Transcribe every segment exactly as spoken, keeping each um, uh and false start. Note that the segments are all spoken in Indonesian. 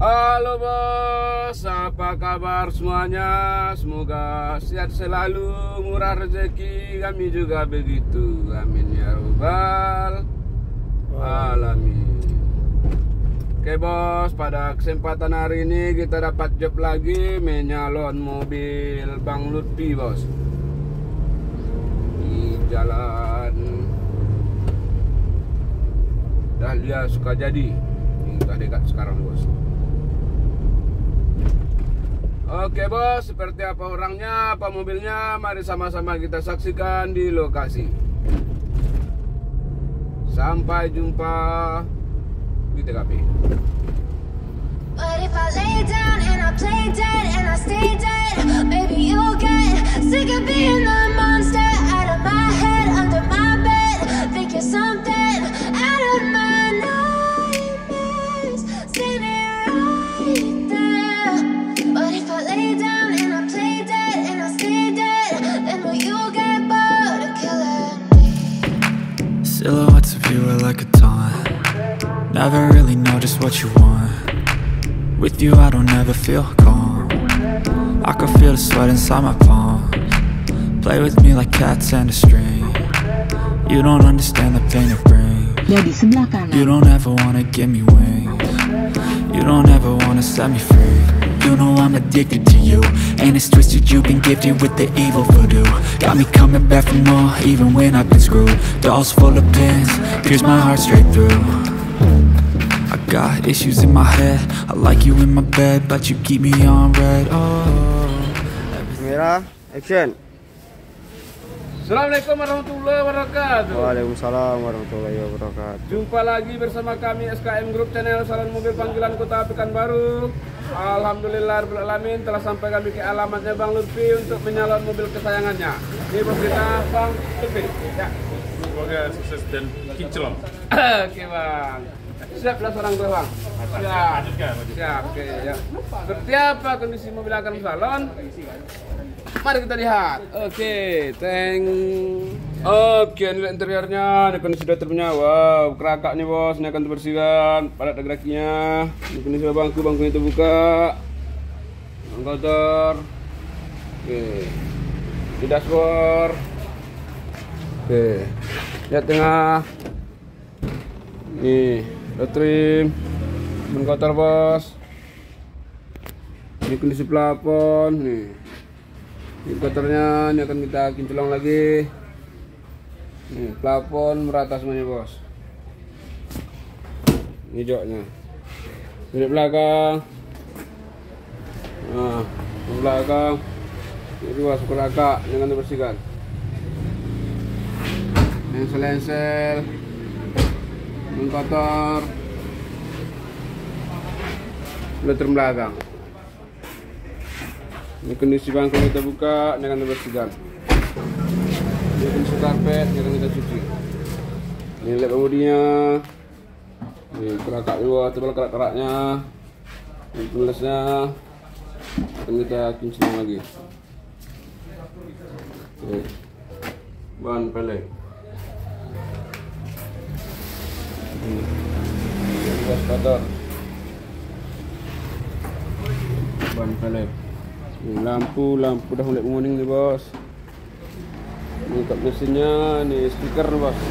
Halo bos, apa kabar semuanya? Semoga sehat selalu, murah rezeki, kami juga begitu. Amin ya robbal alamin. Oke bos, pada kesempatan hari ini kita dapat job lagi menyalon mobil Bang Lutfi bos. Di jalan Dahlia Sukajadi. Ini udah dekat sekarang bos. Oke bos, seperti apa orangnya, apa mobilnya, mari sama-sama kita saksikan di lokasi. Sampai jumpa di T K P. But if I lay down and I play dead and I stay dead, maybe you'll get sick of being the monster out of my head, under my bed. Think you're something out of my nightmares, standing right there. But if I lay down and I play dead and I stay dead, then will you get bored of killing me? Silhouettes of you are like a taunt. Never really know just what you want. With you I don't ever feel calm. I can feel the sweat inside my palms. Play with me like cats and a string. You don't understand the pain it brings. Jadi sebelah kanan. You don't ever wanna give me wings. You don't ever wanna set me free. You know I'm addicted to you, and it's twisted, you've been gifted with the evil voodoo. Got me coming back for more, even when I've been screwed. Dolls full of pins, pierce my heart straight through. I got issues in my head, I like you in my bed, but you keep me on red. Oh. Kamera, action. Assalamualaikum warahmatullahi wabarakatuh. Waalaikumsalam warahmatullahi wabarakatuh. Jumpa lagi bersama kami S K M Group Channel Salon Mobil Panggilan Kota Pekanbaru. Alhamdulillah rabbil alamin, telah sampai kami ke alamatnya Bang Lutfi untuk menyalon mobil kesayangannya. Ini bos kita Bang Lutfi. Ya. Semoga sukses dan kinclong. Oke bang. Siap lah seorang tuh bang. Siap. Siap. Oke ya. Seperti apa kondisi mobil akan salon? Mari kita lihat. Oke, thank. Oke, ini interiornya, ini kondisi dapurnya. Wow, kerakak nih bos, ini akan dibersihkan. Padat grakinya. Ini kondisi bangku, bangkunya itu buka. Bang kotor. Oke. Di dashboard. Oke. Lihat tengah. Nih, udah trim. Ban kotor bos. Ini kondisi plafon nih. Ini kotornya, ini akan kita kinclong lagi. Nih, plafon merata semuanya bos. Ini joknya. Ini belakang. Nah, di belakang. Ini bos, kerakak, ini akan dibersihkan. Lensel-lensel. Ban kotor. Udah trim belakang. Ini kondisi bangku kita buka, ini akan dibersihkan. Ini kondisi karpet, ini akan kita cuci. Ini lap kemudinya. Ini kerakak juga, tebal kerak-keraknya. Ini pelesnya akan kita kinclong lagi. Oke. Ban pelek. Ini gas kotor. Ban pelek. Ini lampu, lampu udah mulai menguning nih bos. Ini kap mesinnya, nih speaker nih bos.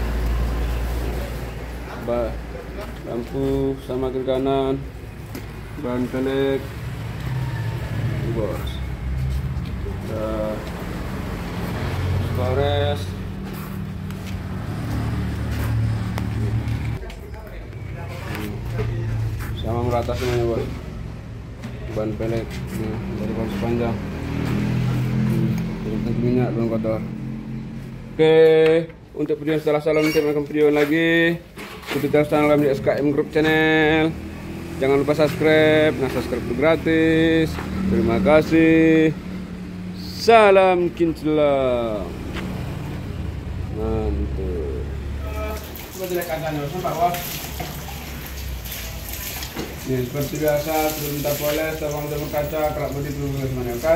Ba lampu sama kiri kanan. Ban pelek. Ini bos. Udah Skores. Sama merata semuanya bos. Ban pelek, nah, dari ban sepanjang, hmm, minyak, ban kotor. Oke, untuk video setelah salon kita akan video lagi. Ikuti terus channel kami di S K M Group Channel. Jangan lupa subscribe, nah subscribe itu gratis. Terima kasih. Salam kinclong. Mantul. Coba jelek kacanya, sumpah bos. Ini seperti biasa, sebelum kita poles, tolong jemur kaca, kerak bodi dulu semuanya, oke?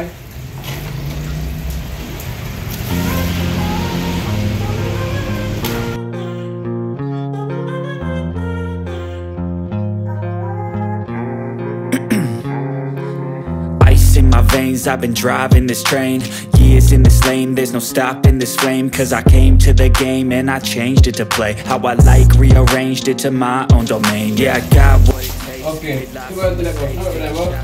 veins, I've been driving this train. Years in this lane, there's no stopping this flame. Cause I came to the game and I changed it to play how I like, rearranged it to my own domain. Yeah, I got what it takes. Oke, coba lihat bos, coba lihat bos.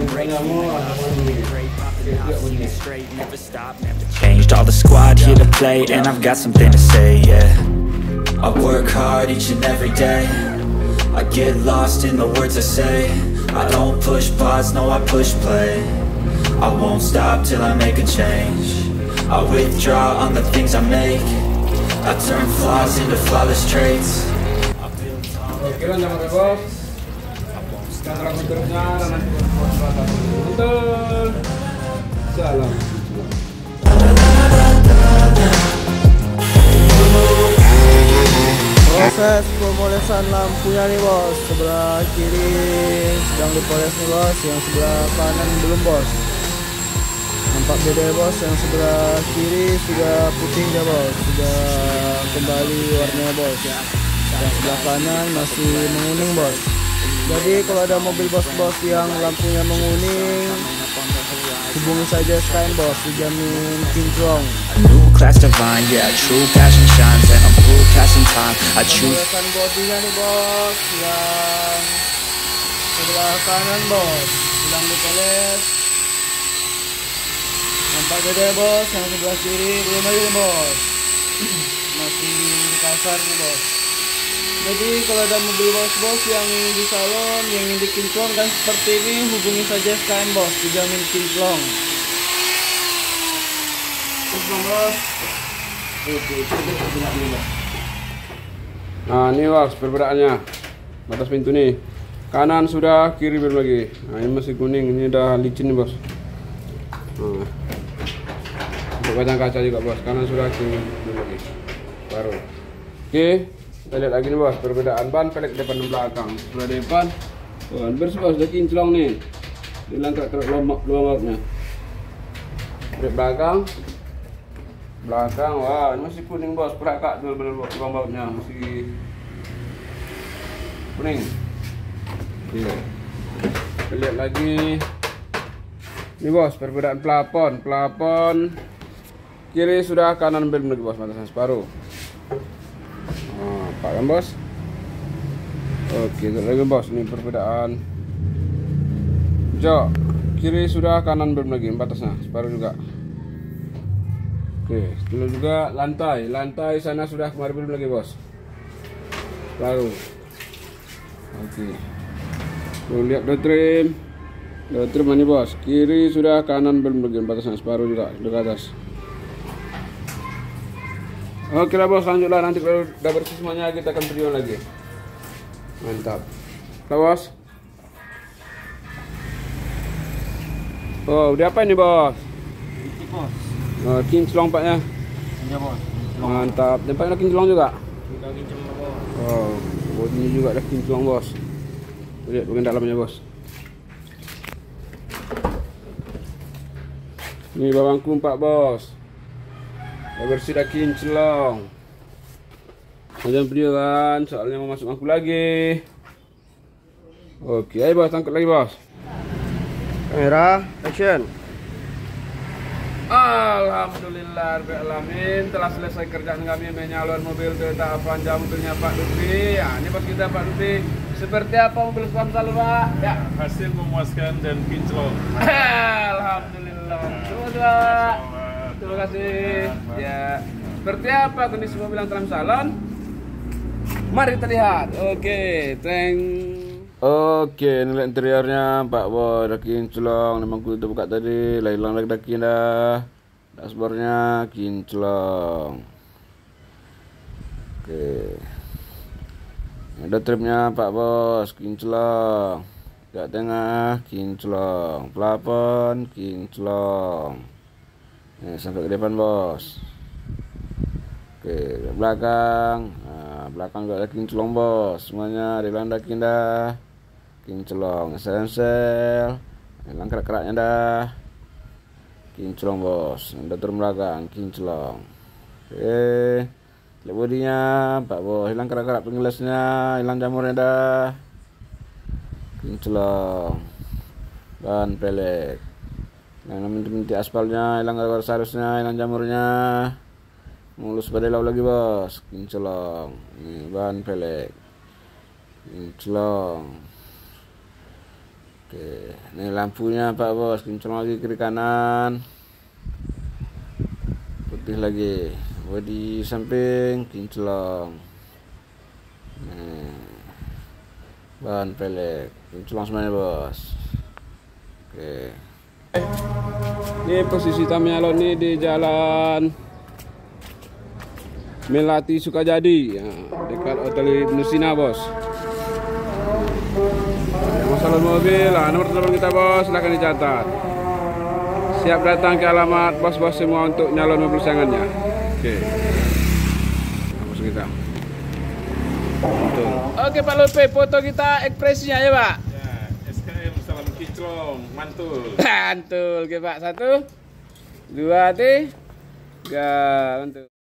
Changed all the squad here to play, and I've got something to say, yeah. I work hard each and every day. I get lost in the words I say. I don't push pause, no I push play. I won't stop till I make a change. I withdraw on the things I make. I turn flaws into flawless traits. Oke, lanjut bos. Sekarang terusnya nanti betul. Salam. Proses pemolesan lampunya nih bos, sebelah kiri sedang dipoles nih bos, yang sebelah kanan belum bos. Nampak beda ya bos, yang sebelah kiri sudah putih ya bos, sudah kembali warnanya bos. Yang sebelah kanan masih menguning bos. Jadi kalau ada mobil bos-bos yang lampunya menguning, hubungi saja Skyline bos, dijamin kinclong. New class divine, yeah, true passion shines, and I'm through passing time. I choose. Pemolesan bodinya nih bos, yang sebelah kanan bos, sedang dipoles. Nampak beda ya bos, yang sebelah kiri belum lagi nih bos, masih kasar nih bos. Jadi kalau ada mobil bos-bos yang di salon yang ingin dikinclong kan seperti ini, hubungi saja Skyline bos, dijamin kinclong. Nah ini bos perbedaannya, batas pintu nih, kanan sudah, kiri belum lagi. Nah ini masih kuning, ini udah licin nih bos. Nah, untuk kacang kaca juga bos, kanan sudah, kiri belum lagi, baru. Oke, kita lihat lagi nih bos, perbedaan ban pelek depan dan belakang. Sebelah depan, oh, hampir bos udah kinclong nih, hilang kerak-kerak lubang-lubangnya. Pelek belakang, belakang, wah ini masih kuning bos, perak dulu lubang bautnya masih kuning. Oke, kita lihat lagi ini bos, perbedaan plafon, plafon kiri sudah, kanan belum lagi bos, batasan separuh. Nah, pak kan bos. Oke, lihat lagi bos, ini perbedaan jok, kiri sudah, kanan belum lagi, batasnya separuh juga. Oke, dulu juga lantai, lantai sana sudah, kemarin belum lagi bos, baru. Oke, tuh lihat door trim, door trim ini bos, kiri sudah, kanan belum lagi, batasnya separuh juga, di atas. Oke lah bos, lanjutlah, nanti kalau udah bersih semuanya kita akan video lagi. Mantap lah bos. Oh udah apa ini bos? Bos. Oh, kinclong paknya. Iya bos. Mantap. Tempatnya kinclong juga. Sudah kinclong bos. Oh, bodinya juga ada kinclong bos. Lihat bagian dalamnya bos. Ini bawangku empat bos. Udah bersih, dah kinclong. Jangan video kan, soalnya mau masuk aku lagi. Oke, ayo bos, tangkap lagi bos. Kamera, action. Alhamdulillah alamin, telah selesai kerjaan kami menyalon mobil Toyota Avanza mobilnya Pak Lutfi. Ya, ini bos kita Pak Lutfi. Seperti apa mobil Avanza Pak? Ya, Hasil memuaskan dan kinclong. Alhamdulillah. Sudah. Terima kasih. Ya, seperti apa kondisi mobil yang dalam salon? Mari kita lihat. Oke, thank. Oke, ini lihat interiornya Pak Boy, udah kinclong. Memang gue udah buka tadi, lah hilang lagi daki dah. Dashboardnya kinclong. Oke, ada tripnya Pak Bos, kinclong. Gak tengah, kinclong. Plafon, kinclong. Nih, sampai ke depan bos. Oke, ke belakang. Nah, belakang juga ada kinclong bos. Semuanya dilanda kindah. Kinclong, sensel. Hilang kerak-keraknya dah. Kinclong bos. Ada turun belakang, kinclong. Oke. Lihat bodinya, Pak bos. Hilang kerak-kerak penggilasnya, hilang jamurnya dah. Kinclong. Ban pelek. Yang menti-menti aspalnya hilang gara-gara seharusnya, hilang jamurnya. Mulus pada lau lagi bos, kinclong. Nih ban pelek, kinclong. Oke, ini lampunya pak bos, kinclong lagi kiri kanan. Putih lagi, bodi samping, kinclong. Nih, ban pelek, kinclong semuanya bos. Oke. Ini posisi Tamialon nih di jalan Melati Sukajadi, ya, dekat Hotel Nusina bos. Masalah mobil, nah, nomor telepon kita bos, silahkan dicatat. Siap datang ke alamat bos-bos semua untuk nyalon mobil sayangannya. Oke. Bos kita. Betul. Oke Pak Lupe, foto kita ekspresinya ya Pak. S K M salam kinclong, mantul. Mantul, oke Pak. Satu, dua, tiga, mantul.